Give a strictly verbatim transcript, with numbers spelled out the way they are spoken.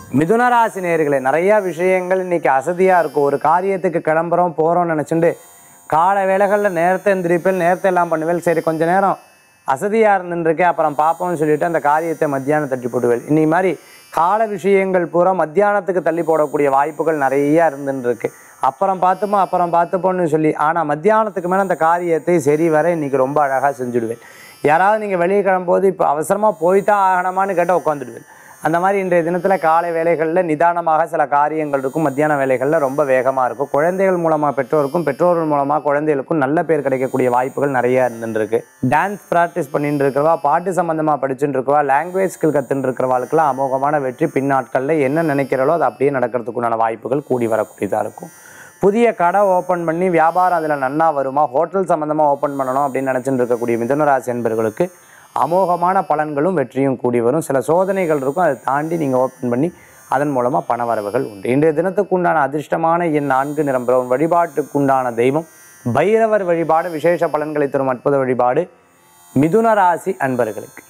மிதுன ராசி நேயர்களே, நிறையா விஷயங்கள் இன்றைக்கி அசதியாக இருக்கும். ஒரு காரியத்துக்கு கிளம்புறோம் போகிறோம்னு நினச்சிட்டு காலை வேளைகளில் நேரத்தை எந்திரிப்பேன், நேரத்தை எல்லாம் பண்ணுவேன். சரி கொஞ்ச நேரம் அசதியாக இருந்துருக்கேன், அப்புறம் பார்ப்போம்னு சொல்லிட்டு அந்த காரியத்தை மத்தியானம் தட்டி போட்டுவேன். இன்னி மாதிரி கால விஷயங்கள் பூரா மத்தியானத்துக்கு தள்ளி போடக்கூடிய வாய்ப்புகள் நிறையா இருந்துருக்கு. அப்புறம் பார்த்துப்போ அப்புறம் பார்த்துப்போன்னு சொல்லி, ஆனால் மத்தியானத்துக்கு மேலே அந்த காரியத்தை சரி வர இன்றைக்கி ரொம்ப அழகாக செஞ்சுடுவேன். யாராவது நீங்கள் வெளியே கிளம்பும்போது இப்போ அவசரமாக போய்தான் ஆகணுமான்னு கேட்டால் உட்காந்துடுவேன். அந்த மாதிரி இன்றைய தினத்தில் காலை வேளைகளில் நிதானமாக சில காரியங்கள் இருக்கும். மத்தியான வேளைகளில் ரொம்ப வேகமாக இருக்கும். குழந்தைகள் மூலமாக பெற்றோருக்கும், பெற்றோர்கள் மூலமாக குழந்தைகளுக்கும் நல்ல பேர் கிடைக்கக்கூடிய வாய்ப்புகள் நிறையா இருந்துருக்கு. டான்ஸ் ப்ராக்டிஸ் பண்ணிட்டு இருக்கிறவா, பாட்டு சம்மந்தமாக படிச்சுட்டு இருக்கவா, லாங்குவேஜ் ஸ்கில் கற்றுட்டு இருக்கிறவாளுக்கெல்லாம் அமோகமான வெற்றி பின்னாட்களில் என்ன நினைக்கிறளோ அது அப்படியே நடக்கிறதுக்குண்டான வாய்ப்புகள் கூடி வரக்கூடியதாக இருக்கும். புதிய கடை ஓப்பன் பண்ணி வியாபாரம் அதில் நன்னா வருமா, ஹோட்டல் சம்மந்தமாக ஓப்பன் பண்ணணும் அப்படின்னு நினச்சிட்டு இருக்கக்கூடிய மிதுனராசி என்பவர்களுக்கு அமோகமான பலன்களும் வெற்றியும் கூடி வரும். சில சோதனைகள் இருக்கும், அதை தாண்டி நீங்கள் ஓப்பன் பண்ணி அதன் மூலமாக பண வரவுகள் உண்டு. இன்றைய தினத்துக்கு உண்டான அதிர்ஷ்டமான எண் நான்கு, நிறம் பிரவுன். வழிபாட்டுக்கு உண்டான தெய்வம் பைரவர் வழிபாடு. விசேஷ பலன்களை தரும் அற்புத வழிபாடு மிதுன ராசி அன்பர்களுக்கு.